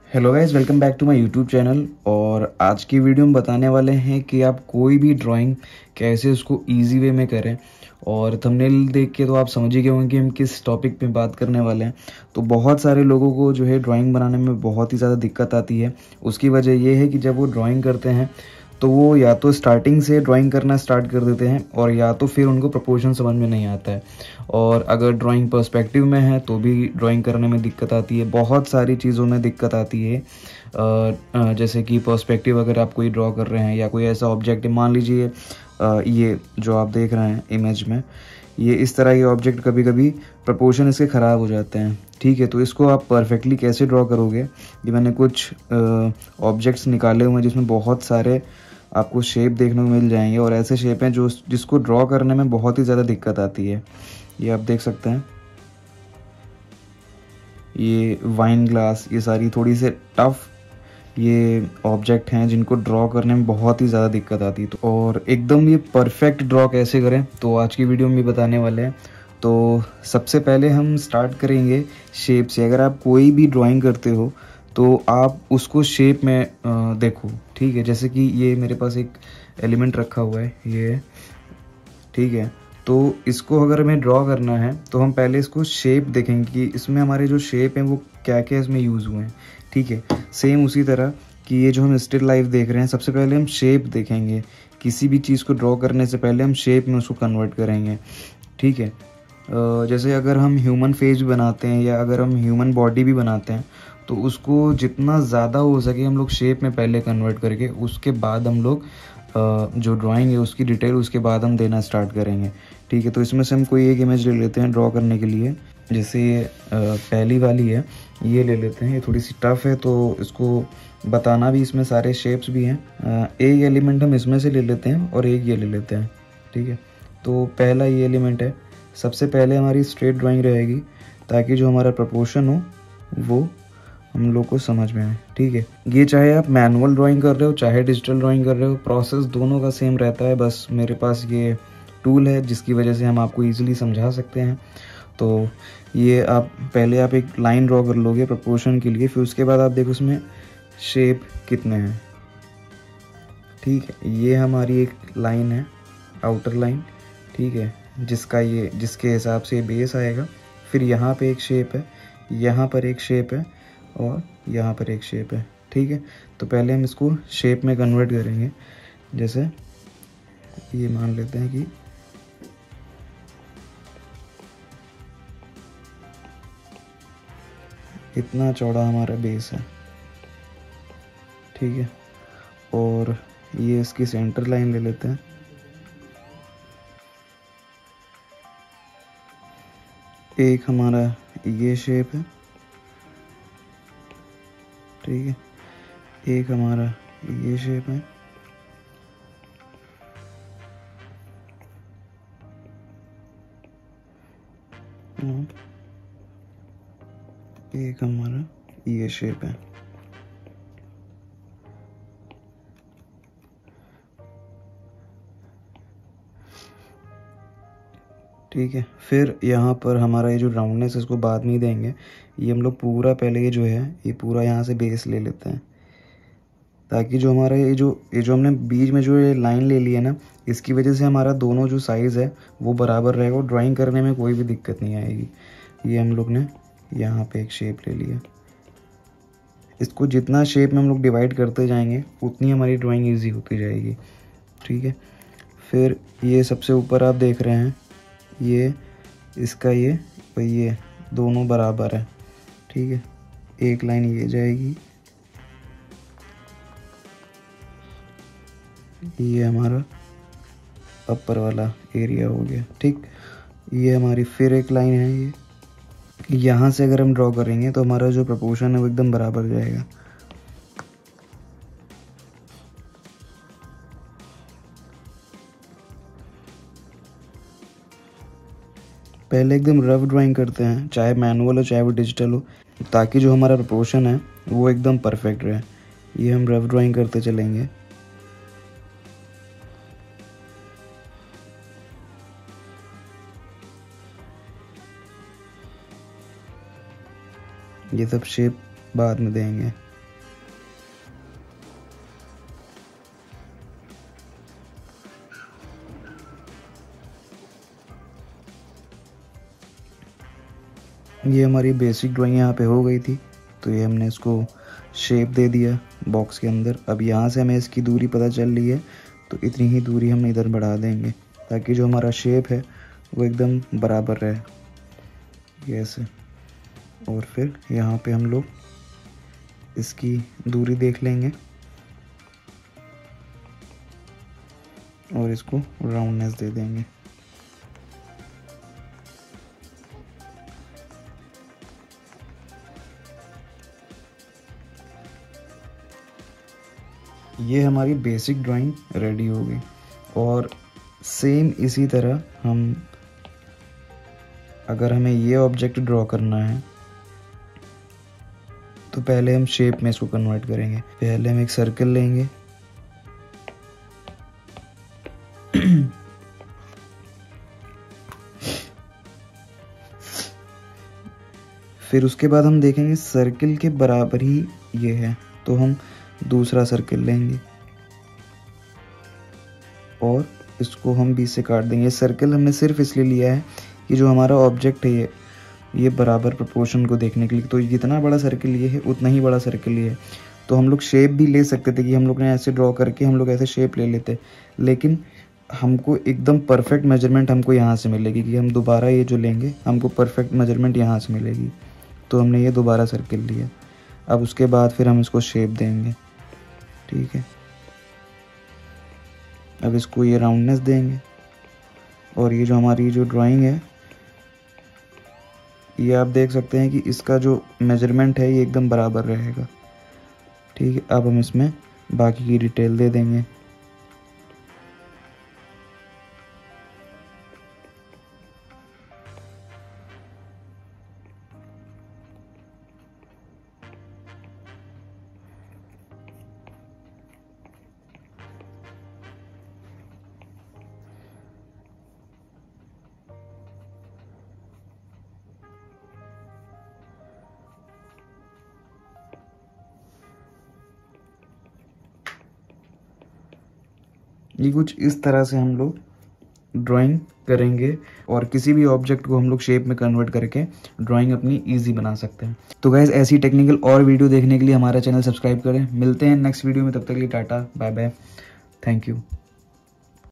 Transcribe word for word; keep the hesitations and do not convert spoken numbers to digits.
Hello guys, welcome back to my YouTube channel. और आज की वीडियो में बताने वाले हैं कि आप कोई भी ड्राइंग कैसे उसको इजी वे में करें। और थंबनेल देख के तो आप समझ ही गए होंगे कि हम किस टॉपिक पे बात करने वाले हैं। तो बहुत सारे लोगों को जो है ड्राइंग बनाने में बहुत ही ज़्यादा दिक्कत आती है। उसकी वजह ये है कि जब वो ड्राइंग करते हैं तो वो या तो स्टार्टिंग से ड्राइंग करना स्टार्ट कर देते हैं और या तो फिर उनको प्रोपोर्शन समझ में नहीं आता है। और अगर ड्राइंग पर्सपेक्टिव में है तो भी ड्राइंग करने में दिक्कत आती है। बहुत सारी चीज़ों में दिक्कत आती है। अ, अ, जैसे कि पर्सपेक्टिव अगर आप कोई ड्रॉ कर रहे हैं या कोई ऐसा ऑब्जेक्ट है, मान लीजिए अ, ये जो आप देख रहे हैं इमेज में, ये इस तरह के ऑब्जेक्ट कभी कभी प्रोपोर्शन इसके ख़राब हो जाते हैं। ठीक है, तो इसको आप परफेक्टली कैसे ड्रॉ करोगे। ये मैंने कुछ ऑब्जेक्ट्स निकाले हुए हैं जिसमें बहुत सारे आपको शेप देखने को मिल जाएंगे और ऐसे शेप हैं जो जिसको ड्रॉ करने में बहुत ही ज़्यादा दिक्कत आती है। ये आप देख सकते हैं, ये वाइन ग्लास, ये सारी थोड़ी से टफ ये ऑब्जेक्ट हैं जिनको ड्रॉ करने में बहुत ही ज़्यादा दिक्कत आती है। तो और एकदम ये परफेक्ट ड्रॉ कैसे करें तो आज की वीडियो में भी बताने वाले हैं। तो सबसे पहले हम स्टार्ट करेंगे शेप से। अगर आप कोई भी ड्राइंग करते हो तो आप उसको शेप में अ, देखो। ठीक है, जैसे कि ये मेरे पास एक एलिमेंट रखा हुआ है, ये ठीक है। तो इसको अगर हमें ड्रॉ करना है तो हम पहले इसको शेप देखेंगे कि इसमें हमारे जो शेप हैं वो क्या क्या इसमें यूज़ हुए हैं। ठीक है, सेम उसी तरह कि ये जो हम स्टिल लाइफ देख रहे हैं, सबसे पहले हम शेप देखेंगे। किसी भी चीज़ को ड्रॉ करने से पहले हम शेप में उसको कन्वर्ट करेंगे। ठीक है, अ, जैसे अगर हम ह्यूमन फेस भी बनाते हैं या अगर हम ह्यूमन बॉडी भी बनाते हैं तो उसको जितना ज़्यादा हो सके हम लोग शेप में पहले कन्वर्ट करके उसके बाद हम लोग अ, जो ड्राइंग है उसकी डिटेल उसके बाद हम देना स्टार्ट करेंगे। ठीक है, तो इसमें से हम कोई एक इमेज ले लेते हैं ड्रॉ करने के लिए। जैसे ये अ, पहली वाली है, ये ले लेते हैं। ये थोड़ी सी टफ है तो इसको बताना भी, इसमें सारे शेप्स भी हैं। अ, एक एलिमेंट हम इसमें से ले लेते हैं और एक ये ले लेते हैं। ठीक है, तो पहला ये एलिमेंट है। सबसे पहले हमारी स्ट्रेट ड्राइंग रहेगी ताकि जो हमारा प्रोपोर्शन हो वो हम लोग को समझ में आए। ठीक है, ये चाहे आप मैनुअल ड्राइंग कर रहे हो चाहे डिजिटल ड्राइंग कर रहे हो, प्रोसेस दोनों का सेम रहता है। बस मेरे पास ये टूल है जिसकी वजह से हम आपको इजीली समझा सकते हैं। तो ये आप पहले आप एक लाइन ड्रॉ कर लोगे प्रोपोर्शन के लिए, फिर उसके बाद आप देखो उसमें शेप कितने हैं। ठीक है, ये हमारी एक लाइन है, आउटर लाइन। ठीक है, जिसका ये जिसके हिसाब से बेस आएगा। फिर यहाँ पे एक शेप है, यहाँ पर एक शेप है और यहाँ पर एक शेप है। ठीक है, तो पहले हम इसको शेप में कन्वर्ट करेंगे। जैसे ये मान लेते हैं कि इतना चौड़ा हमारा बेस है। ठीक है, और ये इसकी सेंटर लाइन ले लेते हैं। एक हमारा ये शेप है। ठीक है, एक हमारा ये शेप है। एक हमारा ये शेप है। ठीक है, फिर यहाँ पर हमारा ये जो राउंडनेस है इसको बाद में ही देंगे। ये हम लोग पूरा पहले ये जो है ये पूरा यहाँ से बेस ले लेते हैं ताकि जो हमारा ये जो ये जो हमने बीच में जो ये लाइन ले ली है ना, इसकी वजह से हमारा दोनों जो साइज़ है वो बराबर रहेगा और ड्राइंग करने में कोई भी दिक्कत नहीं आएगी। ये हम लोग ने यहाँ पे एक शेप ले लिया। इसको जितना शेप में हम लोग डिवाइड करते जाएंगे उतनी हमारी ड्राइंग ईजी होती जाएगी। ठीक है, फिर ये सबसे ऊपर आप देख रहे हैं, ये इसका ये और ये दोनों बराबर है। ठीक है, एक लाइन ये जाएगी, ये हमारा अपर वाला एरिया हो गया। ठीक, ये हमारी फिर एक लाइन है। ये यहाँ से अगर हम ड्रॉ करेंगे तो हमारा जो प्रोपोर्शन है वो एकदम बराबर जाएगा। पहले एकदम रफ ड्राइंग करते हैं, चाहे मैनुअल हो चाहे वो डिजिटल हो, ताकि जो हमारा प्रोपोर्शन है वो एकदम परफेक्ट रहे। ये हम रफ ड्राइंग करते चलेंगे। ये सब शेप बाद में देंगे। ये हमारी बेसिक ड्राइंग यहाँ पे हो गई थी, तो ये हमने इसको शेप दे दिया बॉक्स के अंदर। अब यहाँ से हमें इसकी दूरी पता चल रही है, तो इतनी ही दूरी हम इधर बढ़ा देंगे ताकि जो हमारा शेप है वो एकदम बराबर रहे, ये ऐसे। और फिर यहाँ पे हम लोग इसकी दूरी देख लेंगे और इसको राउंडनेस दे देंगे। ये हमारी बेसिक ड्राइंग रेडी हो गई। और सेम इसी तरह हम, अगर हमें ये ऑब्जेक्ट ड्रॉ करना है तो पहले हम शेप में इसको कन्वर्ट करेंगे। पहले हम एक सर्कल लेंगे, फिर उसके बाद हम देखेंगे सर्कल के बराबर ही ये है, तो हम दूसरा सर्कल लेंगे और इसको हम बीच से काट देंगे। सर्कल हमने सिर्फ इसलिए लिया है कि जो हमारा ऑब्जेक्ट है ये ये बराबर प्रोपोर्शन को देखने के लिए, तो जितना बड़ा सर्कल ये है उतना ही बड़ा सर्कल ये है। तो हम लोग शेप भी ले सकते थे कि हम लोग ने ऐसे ड्रॉ करके हम लोग ऐसे शेप ले लेते, लेकिन हमको एकदम परफेक्ट मेजरमेंट हमको यहाँ से मिलेगी कि हम दोबारा ये जो लेंगे हमको परफेक्ट मेजरमेंट यहाँ से मिलेगी। तो हमने ये दोबारा सर्कल लिया। अब उसके बाद फिर हम इसको शेप देंगे, ठीक है। अब इसको ये राउंडनेस देंगे और ये जो हमारी जो ड्राइंग है ये आप देख सकते हैं कि इसका जो मेजरमेंट है ये एकदम बराबर रहेगा, ठीक है। अब हम इसमें बाकी की डिटेल दे देंगे। ये कुछ इस तरह से हम लोग ड्राइंग करेंगे और किसी भी ऑब्जेक्ट को हम लोग शेप में कन्वर्ट करके ड्राइंग अपनी इजी बना सकते हैं। तो गाइज ऐसी टेक्निकल और वीडियो देखने के लिए हमारा चैनल सब्सक्राइब करें। मिलते हैं नेक्स्ट वीडियो में, तब तक के लिए tata bye bye, thank you.